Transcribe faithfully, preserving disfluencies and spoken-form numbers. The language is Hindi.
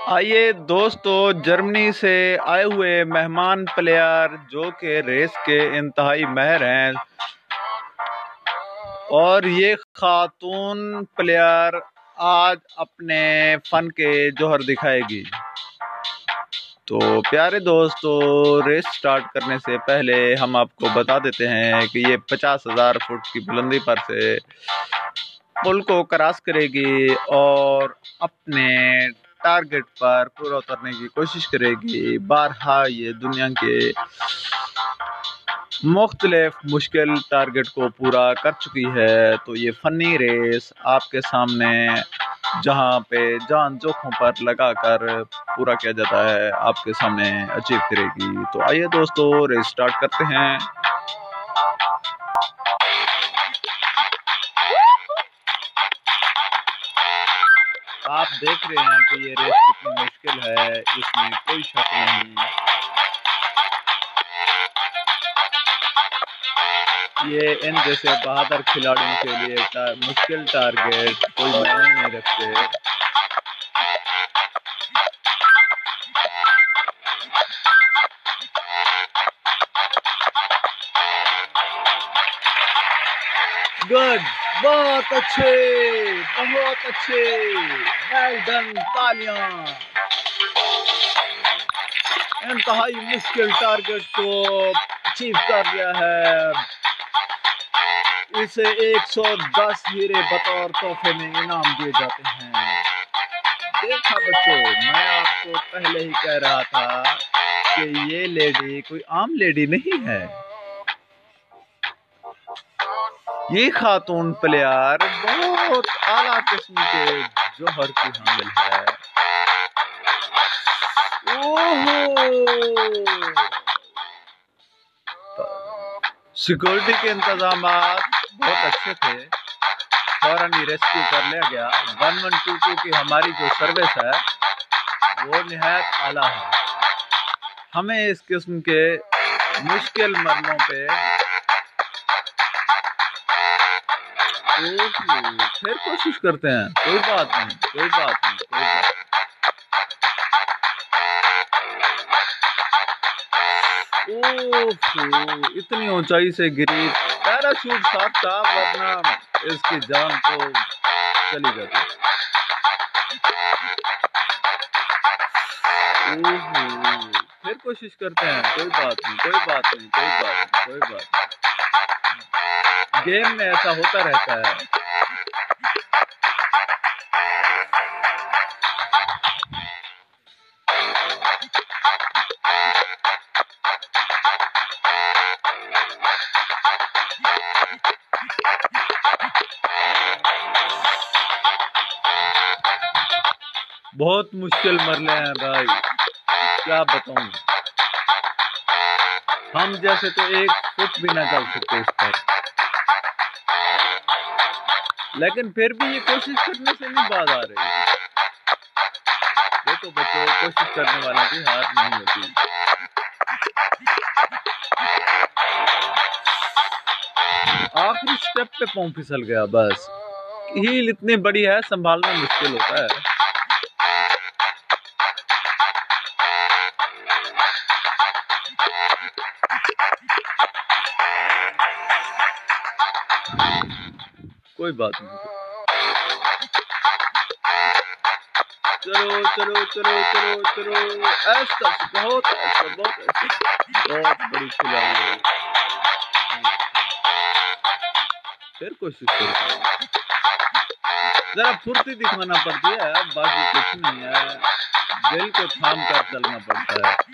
आइए दोस्तों, जर्मनी से आए हुए मेहमान प्लेयर जो कि रेस के इंतहाई माहिर हैं और ये खातून प्लेयर आज अपने फन के जौहर दिखाएगी। तो प्यारे दोस्तों, रेस स्टार्ट करने से पहले हम आपको बता देते हैं कि ये पचास हजार फुट की बुलंदी पर से पुल को क्रॉस करेगी और अपने टारगेट पर पूरा उतरने की कोशिश करेगी। बारहा ये दुनिया के मुख्तलिफ मुश्किल टारगेट को पूरा कर चुकी है। तो ये फनी रेस आपके सामने, जहां पे जान जोखों पर लगाकर पूरा किया जाता है, आपके सामने अचीव करेगी। तो आइए दोस्तों, रेस स्टार्ट करते हैं। आप देख रहे हैं कि ये रेस कितनी मुश्किल है, इसमें कोई शक नहीं। ये इन जैसे बहादुर खिलाड़ियों के लिए टा, मुश्किल टारगेट कोई मायने नहीं रखते। गुड, बहुत अच्छे, बहुत अच्छे, वेल डन, तालियां। इंतहाई मुश्किल टारगेट को अचीव कर लिया है। इसे एक सौ दस हीरे बतौर तोहफे में इनाम दिए जाते हैं। देखा बच्चों, मैं आपको पहले ही कह रहा था कि ये लेडी कोई आम लेडी नहीं है। ये खातून प्लेयर बहुत आला किस्म के जौहर की हामिल है। ओहो, सिक्योरिटी के इंतजाम बहुत अच्छे थे, फौरन ही रेस्क्यू कर लिया गया। वन वन टू टू की हमारी जो सर्विस है वो निहायत आला है। हमें इस किस्म के मुश्किल मरलों पे फिर कोशिश करते हैं। कोई बात नहीं, कोई बात नहीं, कोई बात ओह, इतनी ऊंचाई से गिरी। पैराशूट साथ था, वरना इसकी जान तो चली जाती। ओह, फिर कोशिश करते हैं। कोई बात नहीं, कोई बात नहीं, कोई बात नहीं, कोई बात नहीं। गेम में ऐसा होता रहता है। बहुत मुश्किल मरले हैं भाई, क्या बताऊं। हम जैसे तो एक फुट भी ना चल सकते इस पर, लेकिन फिर भी ये कोशिश करने से नहीं बाज आ रही। देखो बच्चों, कोशिश करने वालों की हार नहीं होती। आखिरी स्टेप पे पांव फिसल गया। बस हील इतनी बड़ी है, संभालना मुश्किल होता है। कोई बात नहीं, चलो चलो चलो चलो चलो। ऐसा बहुत ऐसा बहुत ऐसा बहुत बड़ी खिलाड़ी है। फिर कोशिश करो, जरा फुर्ती दिखाना पड़ती है, बाकी कुछ नहीं है। दिल को थाम कर चलना पड़ता है।